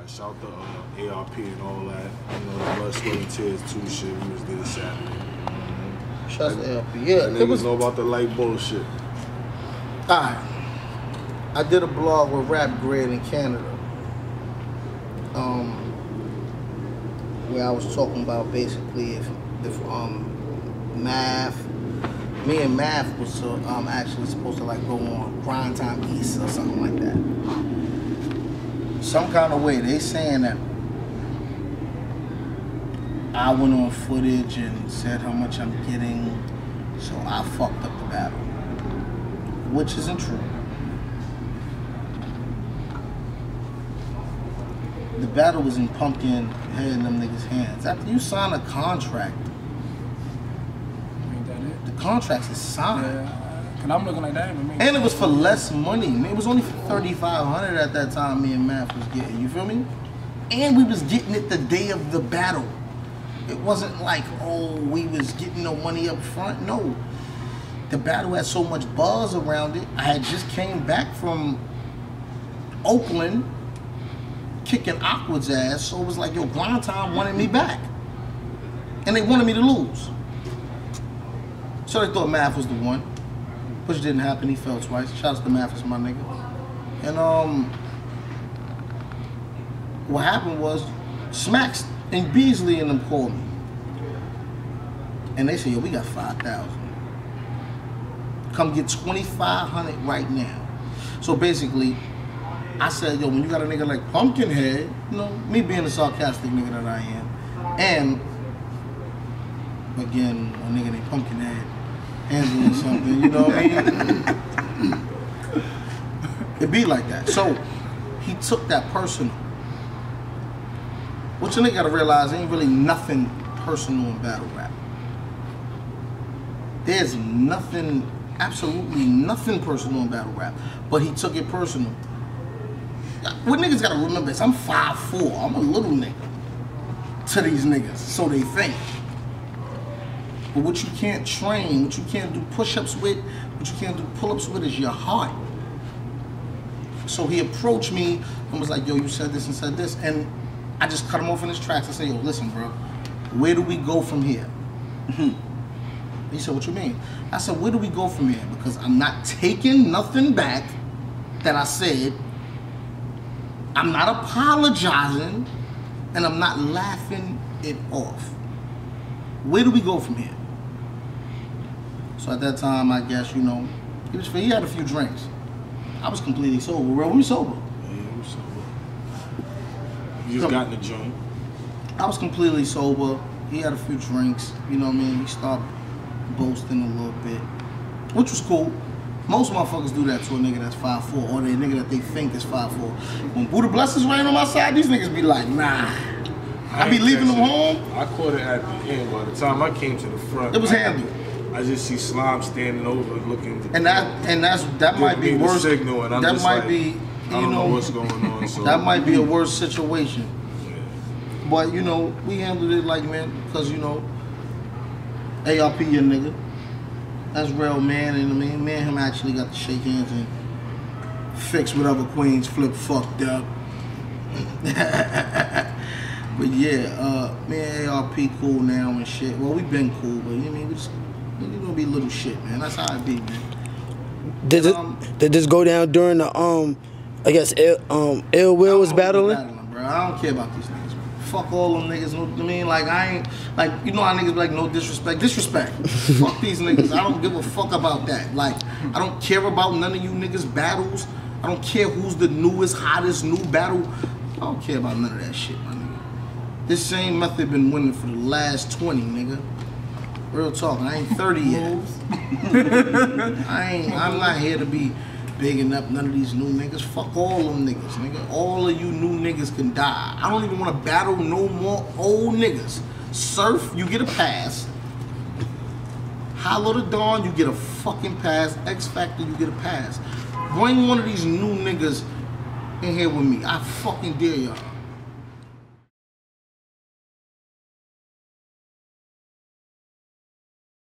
Alright, shout to ARP and all that. You know, the Blood, Sweat, and Tears 2 shit. We was there Saturday. Shouts to ARP. Yeah, it was know about the light bullshit. Alright. I did a blog with Rap Grid in Canada. Where I was talking about basically if Math, me and Math was actually supposed to like go on Grind Time East or something like that. Some kind of way they saying that I went on footage and said how much I'm getting, so I fucked up the battle, which isn't true. The battle was in Pumpkin Head and them niggas' hands. After you sign a contract, Ain't that it? the contract is signed. Yeah, cause I'm looking like that. And it was for less money. It was only for $3,500 at that time. Me and Math was getting. You feel me? And we was getting it the day of the battle. It wasn't like, oh, we was getting no money up front. No, the battle had so much buzz around it. I had just came back from Oakland, kicking Aqua's ass, so it was like, yo, Grind Time wanted me back. And they wanted me to lose. So they thought Math was the one. Which didn't happen, he fell twice. Shouts to Math, is my nigga. And what happened was, Smacks and Beasley and them called me. And they said, yo, we got 5,000. Come get 2,500 right now. So basically, I said, yo, when you got a nigga like Pumpkinhead, you know, me being the sarcastic nigga that I am, and again, a nigga named Pumpkinhead handling something, you know what I mean? It be like that. So he took that personal. What you nigga gotta realize, ain't really nothing personal in battle rap. There's nothing, absolutely nothing personal in battle rap, but he took it personal. What niggas gotta remember is I'm 5'4", I'm a little nigga to these niggas, so they think. But what you can't train, what you can't do push-ups with, what you can't do pull-ups with is your heart. So he approached me and was like, yo, you said this and said this, and I just cut him off in his tracks. I said, yo, listen, bro, where do we go from here? He said, what you mean? I said, where do we go from here? Because I'm not taking nothing back that I said, I'm not apologizing, and I'm not laughing it off. Where do we go from here? So at that time, I guess, you know, he had a few drinks. I was completely sober, bro. We sober. Yeah, we sober. You just got in the joint. I was completely sober. He had a few drinks, you know what I mean? He started boasting a little bit, which was cool. Most motherfuckers do that to a nigga that's 5'4", or the nigga that they think is 5'4". When Buddha Blessings rain on my side, these niggas be like, nah. I be leaving them home. I caught it at the end. By the time I came to the front, it was handled. I just see Slime standing over looking. And that might be worse. Signal, and I'm that just might like, be, I don't know what's going on. So that might be a worse situation. Yeah. But you know, we handled it like, man, because you know, ARP your nigga. That's real, man. You know what I mean? Me and him actually got to shake hands and fix whatever Queens flip fucked up. But yeah, me and ARP cool now and shit. Well, we been cool, but you know what I mean? We just, you gonna be little shit, man. That's how it be, man. Did this go down during the I guess Ill Will was battling? Bro. I don't care about these niggas, bro. Fuck all them niggas, you know what I mean? Like, I ain't, like, you know how niggas be like, no disrespect. Disrespect. Fuck these niggas. I don't give a fuck about that. Like, I don't care about none of you niggas' battles. I don't care who's the newest, hottest, new battle. I don't care about none of that shit, my nigga. This same method been winning for the last 20, nigga. Real talk, I ain't 30 yet. I'm not here to be bigging up none of these new niggas. Fuck all them niggas, nigga. All of you new niggas can die. I don't even want to battle no more old niggas. Surf, you get a pass. Hollow the Dawn, you get a fucking pass. X Factor, you get a pass. Bring one of these new niggas in here with me. I fucking dare y'all.